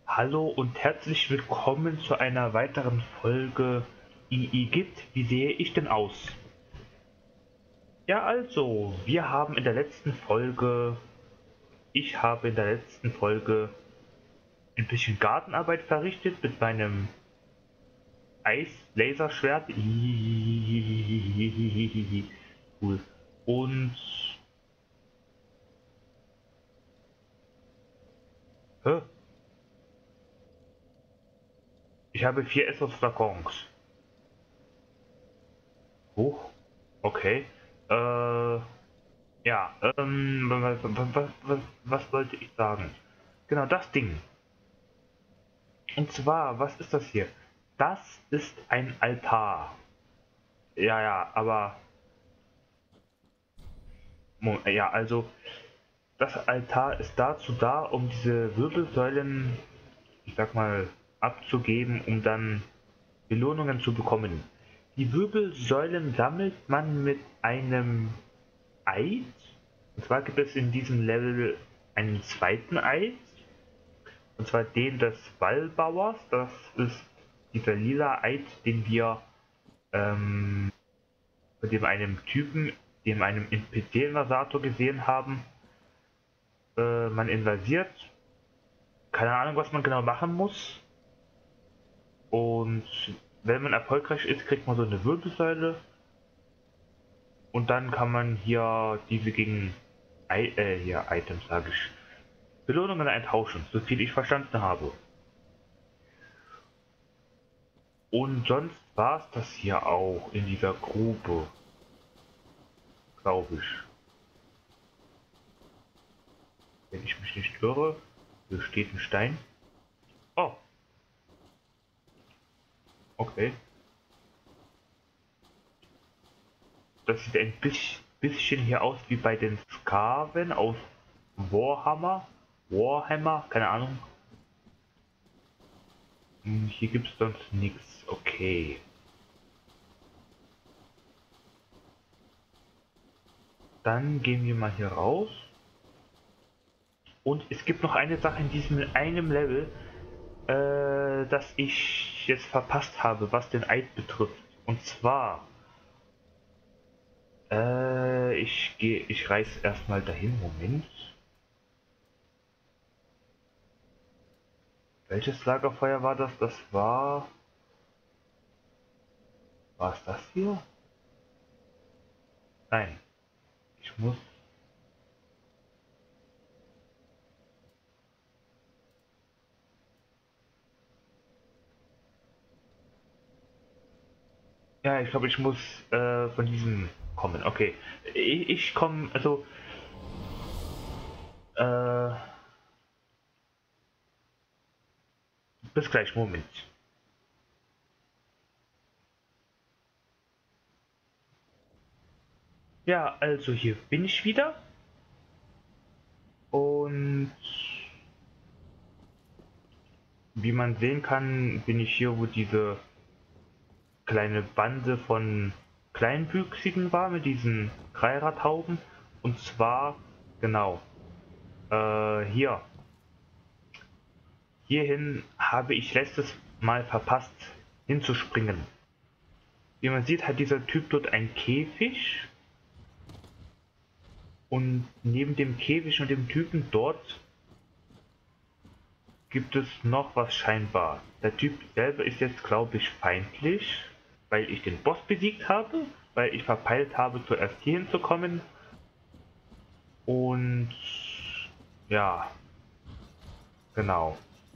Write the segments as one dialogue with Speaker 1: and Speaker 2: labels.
Speaker 1: Hallo und herzlich willkommen zu einer weiteren Folge Igitt. Wie sehe ich denn aus? Ja, also, ich habe in der letzten Folge ein bisschen Gartenarbeit verrichtet mit meinem Eis-Laserschwert. Cool. Und, hä? Ich habe 4 Essos-Flakons. Hoch. Okay. Äh, ja, was wollte ich sagen? Genau, das Ding. Und zwar, was ist das hier? Das ist ein Altar. Ja, ja, aber ja, also das Altar ist dazu da, um diese Wirbelsäulen, ich sag mal, abzugeben, um dann Belohnungen zu bekommen. Die Wirbelsäulen sammelt man mit einem Eid. Und zwar gibt es in diesem Level einen zweiten Eid. Und zwar den des Wallbauers. Das ist dieser lila Eid, den wir von dem einem Typen, dem einem NPC-Invasator gesehen haben. Man invasiert. Keine Ahnung, was man genau machen muss. Und wenn man erfolgreich ist, kriegt man so eine Wirbelsäule. Und dann kann man hier diese gegen hier Items, sage ich, Belohnungen eintauschen, so viel ich verstanden habe. Und sonst war es das hier auch in dieser Grube, glaube ich. Wenn ich mich nicht irre, hier steht ein Stein. Oh, okay. Das sieht ein bisschen hier aus wie bei den Skaven aus Warhammer. Warhammer, keine Ahnung. Hier gibt es sonst nichts. Okay. Dann gehen wir mal hier raus. Und es gibt noch eine Sache in diesem einem Level, das ich jetzt verpasst habe, was den Eid betrifft. Und zwar, ich reiß erstmal dahin, Moment. Welches Lagerfeuer war das? War es das hier? Nein, ich muss, ja, ich glaube, ich muss von diesem kommen. Okay, ich komme, also, äh, bis gleich, Moment. Ja, also hier bin ich wieder und wie man sehen kann, bin ich hier, wo diese kleine Bande von Kleinwüchsigen war, mit diesen Dreiradhauben. Und zwar, genau, hier. Hierhin habe ich letztes Mal verpasst, hinzuspringen. Wie man sieht, hat dieser Typ dort einen Käfig. Und neben dem Käfig und dem Typen dort gibt es noch was scheinbar. Der Typ selber ist jetzt, glaube ich, feindlich, weil ich den Boss besiegt habe, weil ich verpeilt habe, zuerst hier hinzukommen. Und ja, genau.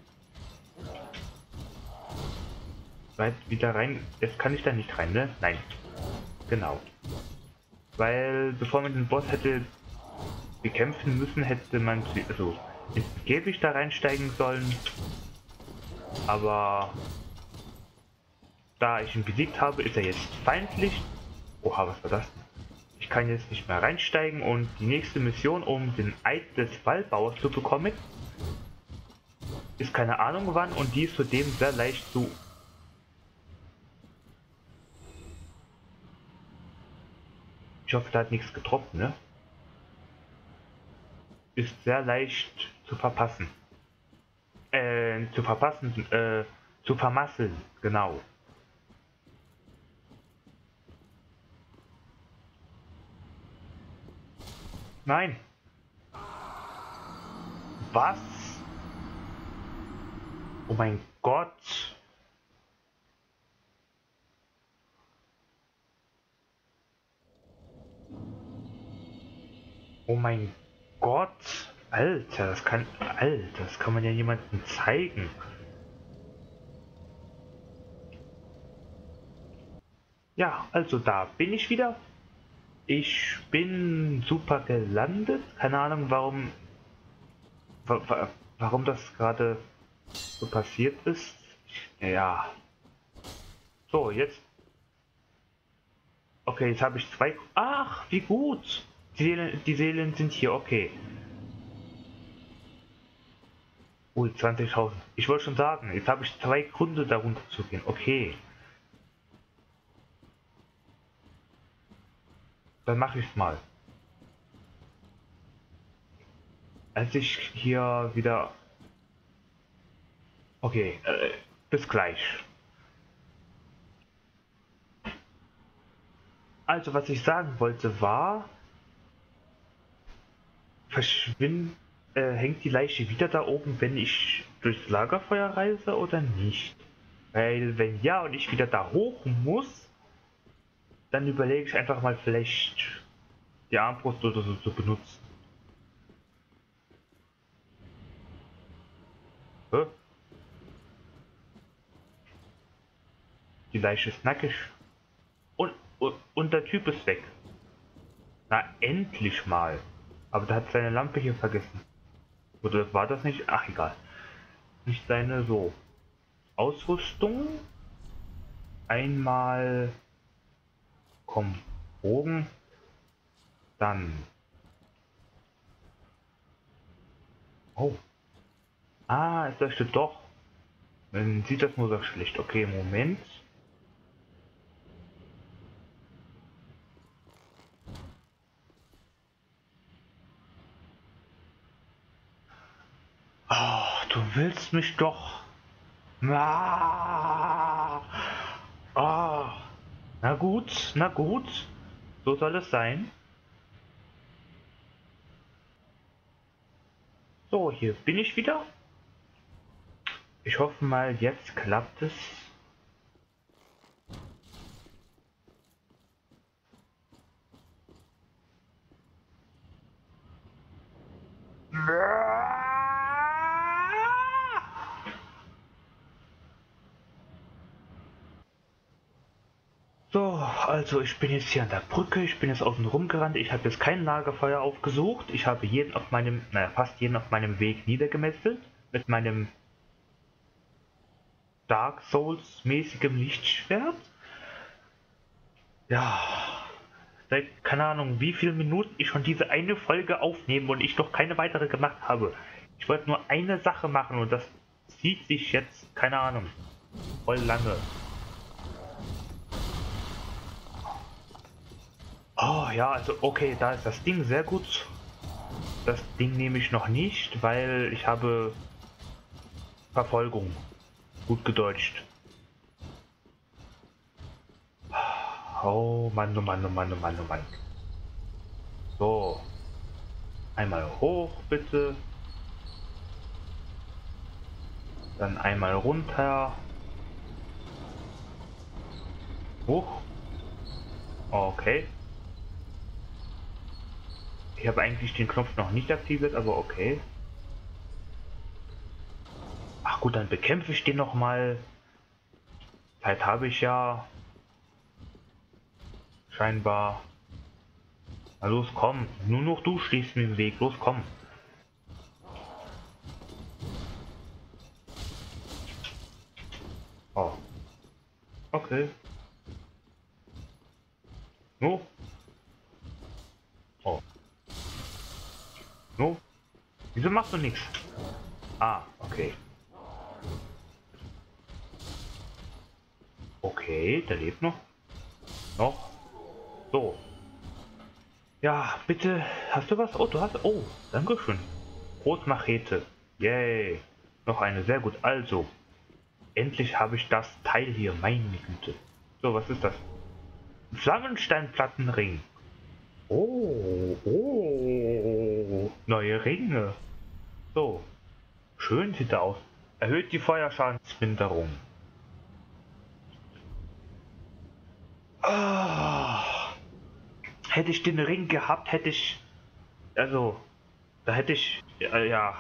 Speaker 1: Weit wieder rein. Jetzt kann ich da nicht rein, ne? Nein. Genau. Weil bevor man den Boss hätte bekämpfen müssen, hätte man also ins Käfig da reinsteigen sollen. Aber da ich ihn besiegt habe, ist er jetzt feindlich. Oha, was war das denn? Ich kann jetzt nicht mehr reinsteigen und die nächste Mission, um den Eid des Waldbauers zu bekommen, ist keine Ahnung wann und die ist zudem sehr leicht zu... Ich hoffe, da hat nichts getroppt, ne? Ist sehr leicht zu verpassen. nicht zu verpassen, zu vermasseln, genau. Nein. Was? Oh mein Gott. Oh mein Gott. Alter, das kann man ja jemandem zeigen. Ja, also da bin ich wieder. Ich bin super gelandet. Keine Ahnung, warum das gerade so passiert ist. Ja. So, jetzt. Okay, jetzt habe ich zwei. Ach, wie gut. Die Seelen sind hier, okay. Ui, 20.000. Ich wollte schon sagen, jetzt habe ich 2 Gründe darunter zu gehen. Okay, dann mache ich es mal. Als ich hier wieder... Okay, bis gleich. Also, was ich sagen wollte war... hängt die Leiche wieder da oben, wenn ich durchs Lagerfeuer reise oder nicht? Weil, wenn ja und ich wieder da hoch muss, dann überlege ich einfach mal vielleicht die Armbrust oder so zu benutzen. Hä? Die Leiche ist nackig. Und der Typ ist weg. Na, endlich mal. Aber der hat seine Lampe hier vergessen. Oder war das nicht? Ach, egal. Nicht seine so. Ausrüstung. Einmal. Komm. Bogen. Dann. Oh. Ah, es leuchtet doch. Dann sieht das nur so schlecht. Okay, Moment. Oh, du willst mich doch. Ah, oh. Na gut, na gut. So soll es sein. So, hier bin ich wieder. Ich hoffe mal, jetzt klappt es. So, also ich bin jetzt hier an der Brücke, ich bin jetzt außen rumgerannt, ich habe jetzt kein Lagerfeuer aufgesucht, ich habe jeden auf meinem, naja, fast jeden auf meinem Weg niedergemesselt, mit meinem Dark Souls mäßigem Lichtschwert. Ja, seit keine Ahnung wie viele Minuten ich schon diese eine Folge aufnehme und ich noch keine weitere gemacht habe. Ich wollte nur eine Sache machen und das zieht sich jetzt, keine Ahnung, voll lange. Oh ja, also okay, da ist das Ding sehr gut. Das Ding nehme ich noch nicht, weil ich habe Verfolgung. Gut gedeutscht. Oh Mann, oh Mann, oh Mann, oh Mann, oh Mann. So. Einmal hoch, bitte. Dann einmal runter. Hoch. Okay. Ich habe eigentlich den Knopf noch nicht aktiviert, aber okay. Ach gut, dann bekämpfe ich den noch mal. Zeit habe ich ja. Scheinbar. Na los, komm. Nur noch du stehst mir im Weg. Los, komm. Oh. Okay. No. Oh. No. Wieso machst du nichts? Ah, okay. Okay, der lebt noch. Noch. So. Ja, bitte. Hast du was? Oh, du hast. Oh, danke schön. Großmachete. Yay. Noch eine, sehr gut. Also, endlich habe ich das Teil hier, meine Güte. So, was ist das? Flammensteinplattenring. Oh, oh, neue Ringe. So, schön sieht er aus. Erhöht die Feuerschadensminderung. Ah, hätte ich den Ring gehabt, hätte ich... Also, da hätte ich... ja...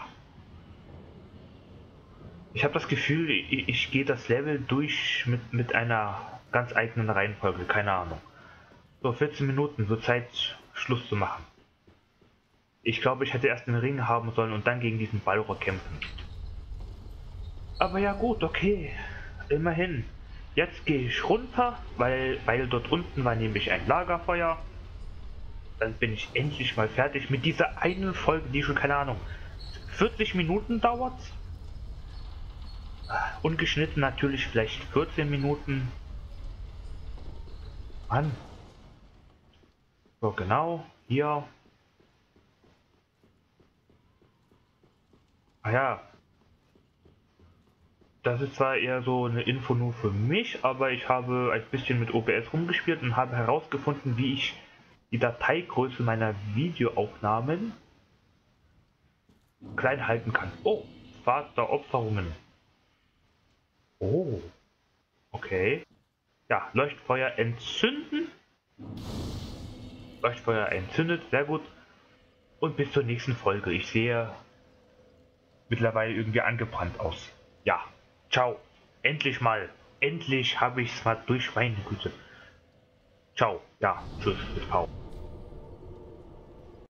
Speaker 1: Ich habe das Gefühl, ich gehe das Level durch mit einer ganz eigenen Reihenfolge, keine Ahnung. So, 14 Minuten, so Zeit, Schluss zu machen. Ich glaube, ich hätte erst den Ring haben sollen und dann gegen diesen Balrog kämpfen. Aber ja gut, okay. Immerhin. Jetzt gehe ich runter, weil dort unten war nämlich ein Lagerfeuer. Dann bin ich endlich mal fertig mit dieser einen Folge, die schon, keine Ahnung, 40 Minuten dauert. Ungeschnitten natürlich vielleicht 14 Minuten. Mann. So, genau. Hier. Ah ja. Das ist zwar eher so eine Info nur für mich, aber ich habe ein bisschen mit OBS rumgespielt und habe herausgefunden, wie ich die Dateigröße meiner Videoaufnahmen klein halten kann. Oh, Pfad der Opferungen. Oh, okay. Ja, Leuchtfeuer entzünden. Leuchtfeuer entzündet, sehr gut. Und bis zur nächsten Folge. Ich sehe mittlerweile irgendwie angebrannt aus. Ja, ciao. Endlich mal. Endlich habe ich es mal durch, meine Güte. Ciao. Ja, tschüss. Ciao.